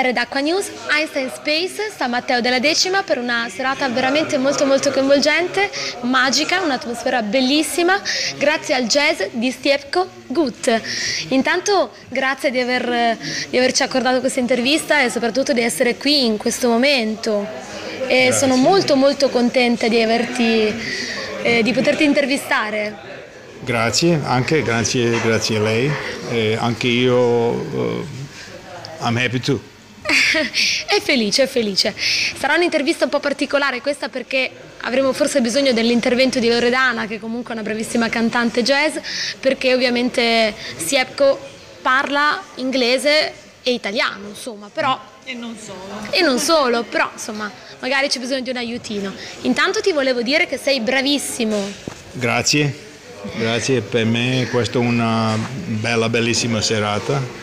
Per Red Acqua News, Einstein Space, sta Matteo della Decima per una serata veramente molto coinvolgente, magica, un'atmosfera bellissima, grazie al jazz di Stiepko Gut. Intanto grazie di averci accordato questa intervista e soprattutto di essere qui in questo momento. E sono molto contenta di poterti intervistare. Grazie, anche grazie a lei. Anche io I'm happy too. È felice. Sarà un'intervista un po' particolare questa perché avremo forse bisogno dell'intervento di Loredana, che comunque è una bravissima cantante jazz, perché ovviamente Stiepko parla inglese e italiano, insomma, però... E non solo, però insomma, magari c'è bisogno di un aiutino. Intanto ti volevo dire che sei bravissimo. Grazie, per me questa è una bellissima serata.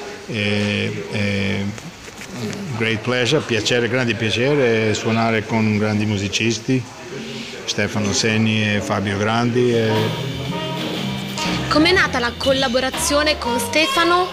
Great pleasure, grande piacere suonare con grandi musicisti, Stefano Senni e Fabio Grandi. Com'è nata la collaborazione con Stefano?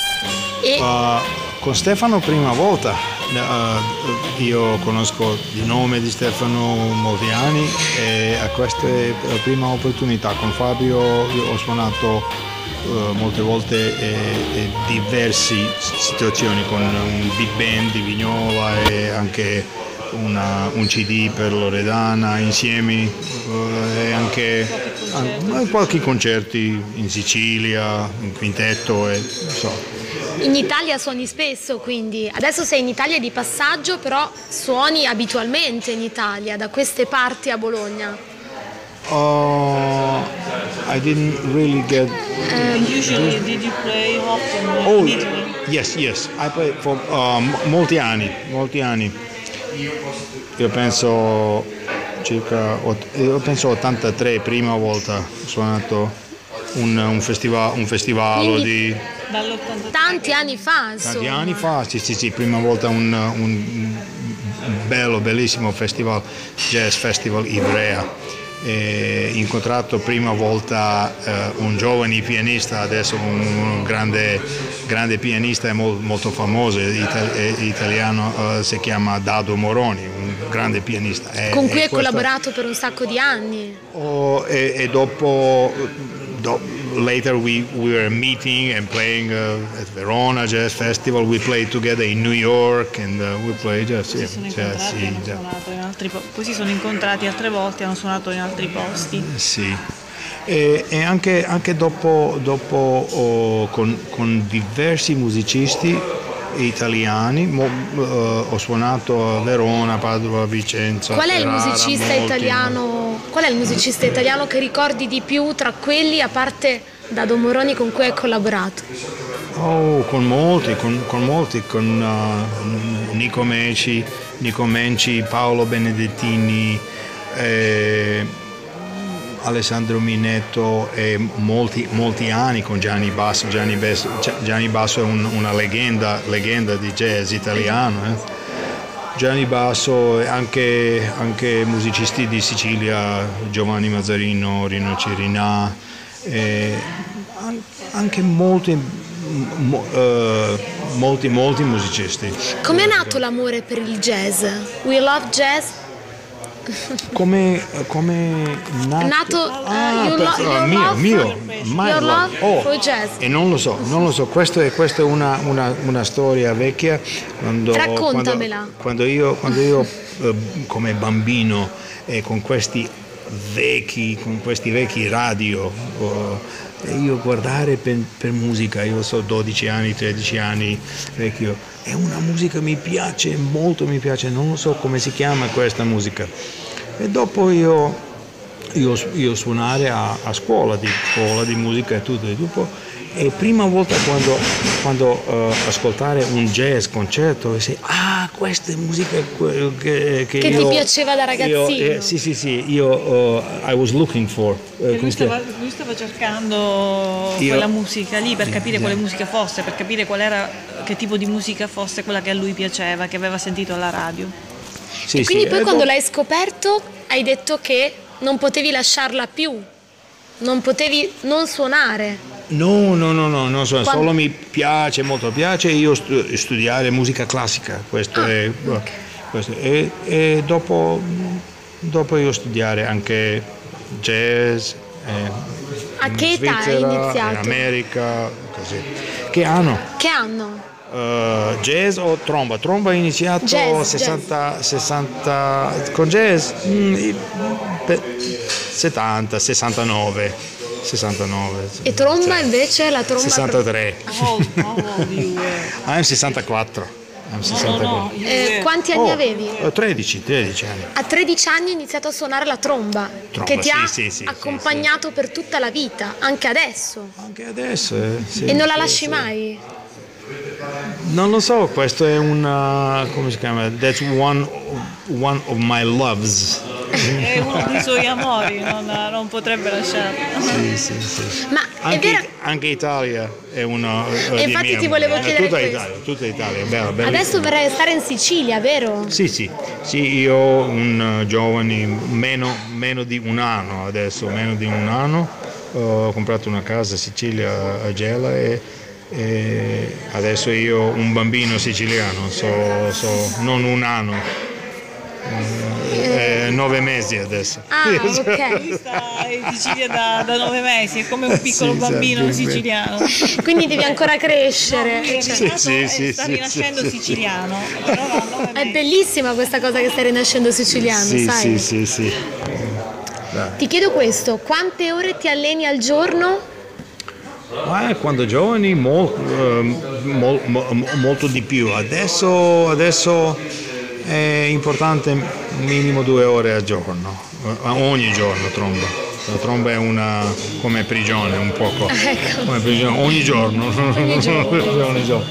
Con Stefano prima volta, io conosco il nome di Stefano molti anni e a questa è la prima opportunità. Con Fabio io ho suonato molte volte diverse situazioni con un big band di Vignola e anche un CD per Loredana insieme e anche qualche concerti in Sicilia, in quintetto e so. In Italia suoni spesso, quindi adesso sei in Italia di passaggio, però suoni abitualmente in Italia, da queste parti a Bologna. I didn't really get. Usually, did you play often in Italy? Yes. I played for molti anni. Io penso 83, prima volta ho suonato un festival di. Tanti anni fa, insomma. Tanti anni fa, sì, prima volta un bellissimo festival, Jazz Festival Ivrea. Incontrato prima volta un giovane pianista, adesso un grande pianista e molto famoso italiano, si chiama Dado Moroni, un grande pianista. Con cui hai collaborato per un sacco di anni. E dopo later we were meeting and playing at Verona Jazz Festival. We played together in New York and we played jazz. Poi si sono incontrati altre volte e hanno suonato in altri posti. Sì. E anche dopo con diversi musicisti italiani, ho suonato a Verona, Padova, Vicenza. Qual è il musicista italiano che ricordi di più tra quelli, a parte Dado Moroni, con cui hai collaborato? Con molti, con Nico Menci, Paolo Benedettini, Alessandro Minetto e molti anni con Gianni Basso. Gianni Basso è una leggenda di jazz italiano. Gianni Basso e anche musicisti di Sicilia, Giovanni Mazzarino, Rino Cirinà, anche molti musicisti. Com'è nato l'amore per il jazz? We love jazz? Come nato mio love for jazz. E non lo so, questa è una storia vecchia. Raccontamela. Quando io come bambino con questi vecchi radio, io guardare per musica, io so 12 anni, 13 anni vecchio, è una musica mi piace, non lo so come si chiama questa musica. E dopo io suonare a scuola di musica e tutto, e dopo E prima volta quando ascoltare un jazz concerto e questa è musica che ti piaceva da ragazzino. Sì, io I was looking for. Lui stava cercando quella musica lì per capire quale musica fosse, per capire che tipo di musica fosse quella che a lui piaceva, che aveva sentito alla radio. E quindi poi quando l'hai scoperto hai detto che non potevi lasciarla più, non potevi non suonare. No, non so, solo mi piace, molto piace io studiare musica classica, questo è, okay. questo, e dopo io studiare anche jazz, A che in età hai Svizzera, iniziato? in America, così. Che anno? Che anno? Jazz o tromba? Tromba è iniziato Jazz, 60 con jazz 70, 69. E tromba invece? La tromba 63. I'm 64. I'm 64. No, quanti anni avevi? 13 anni. A 13 anni hai iniziato a suonare la tromba, Tromba, che ti ha sì, accompagnato per tutta la vita, anche adesso. Anche adesso. Sì, E non la sì, lasci sì. mai? Non lo so, questo è una, come si chiama? That's one of my loves. è uno dei suoi amori, non potrebbe lasciarlo. Sì. Ma è Anche, vero? anche Italia è uno. E infatti ti volevo chiedere Tutta Italia, bella. Adesso vorrei stare in Sicilia, vero? Sì, io ho un giovane meno di un anno adesso, ho comprato una casa a Sicilia, a Gela e adesso io ho un bambino siciliano, non un anno, 9 mesi adesso. Ok. Lui sta in Sicilia da 9 mesi, è come un piccolo bambino siciliano. Quindi devi ancora crescere. Sta rinascendo siciliano. Però da 9 È mesi. bellissima questa cosa che stai rinascendo siciliano, sai? Sì. Ti chiedo questo, quante ore ti alleni al giorno? Quando giovani molto di più, adesso è importante minimo 2 ore al giorno, ogni giorno tromba. La tromba è una come prigione un poco, Ecco. come prigione, ogni giorno. Ogni giorno. Ogni giorno.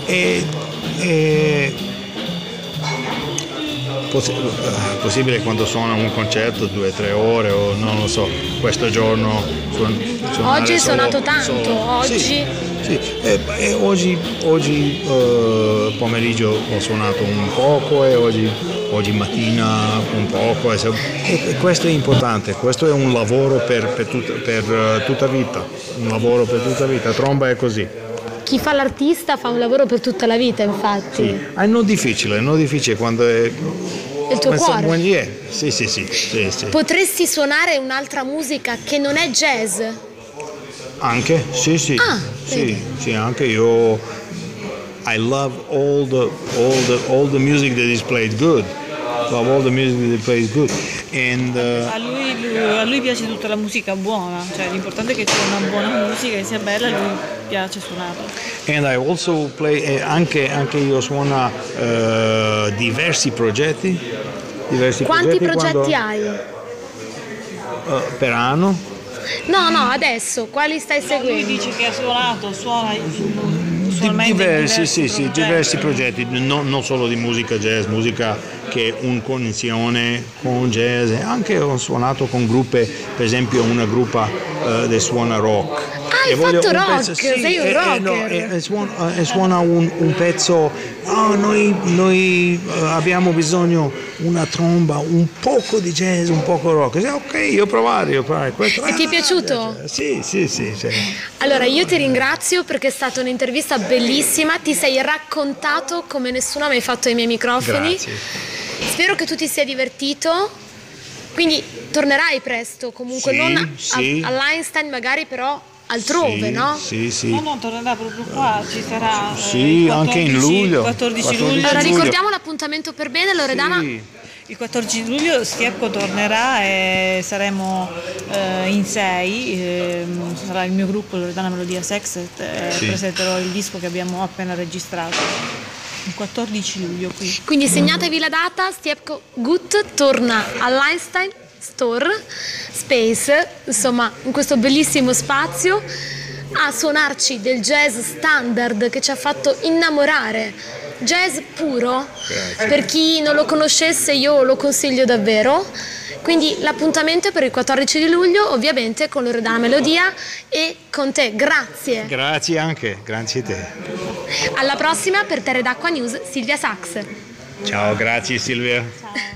Possibile quando suona un concerto 2-3 ore o non lo so, questo giorno Oggi hai suonato tanto, oggi? Sì. E oggi pomeriggio ho suonato un poco e oggi mattina un poco e questo è importante, questo è un lavoro per tutta vita, un lavoro per tutta vita, tromba è così. Chi fa l'artista fa un lavoro per tutta la vita, infatti. È non difficile quando è Il tuo cuore. Sì. Potresti suonare un'altra musica che non è jazz? Anche, sì. Sì, anche io. I love all the music that is played good. Love all the music that is played good. And A lui piace tutta la musica buona, cioè l'importante è che c'è una buona musica, che sia bella, a lui piace suonarla. I also play anche io suono diversi progetti. Quanti progetti hai? Per anno? No, adesso, quali stai Lui seguendo? dice che suona usualmente Diversi progetti, non solo di musica jazz, musica che è in connessione con jazz, anche ho suonato con gruppi, per esempio una gruppa che suona rock. Hai fatto rock, sei un rocker. E suona un pezzo, noi abbiamo bisogno una tromba, un poco di jazz, un poco rock. Ok, io provare. E ti è piaciuto? Sì. Allora, io ti ringrazio perché è stata un'intervista bellissima, ti sei raccontato come nessuno ha mai fatto ai miei microfoni. Grazie. Spero che tu ti sia divertito, quindi tornerai presto, comunque Sì, non sì. all'Einstein magari, però altrove, no? Sì. No, tornerà proprio qua, ci sarà Sì, anche in luglio. 14 luglio. Allora ricordiamo l'appuntamento per bene, Loredana. Sì. Il 14 luglio Stiepco tornerà e saremo in 6, sarà il mio gruppo Loredana Melodia Sextet e Sì. presenterò il disco che abbiamo appena registrato. Il 14 luglio qui. Quindi segnatevi la data, Stiepco Gut torna all'Einstein Store Space, insomma in questo bellissimo spazio, a suonarci del jazz standard che ci ha fatto innamorare, jazz puro. Per chi non lo conoscesse io lo consiglio davvero. Quindi l'appuntamento è per il 14 di luglio, ovviamente con Loredana Melodia e con te. Grazie. Grazie anche, grazie a te. Alla prossima per Terre d'Acqua News, Silvia Sachs. Ciao, grazie Silvia. Ciao.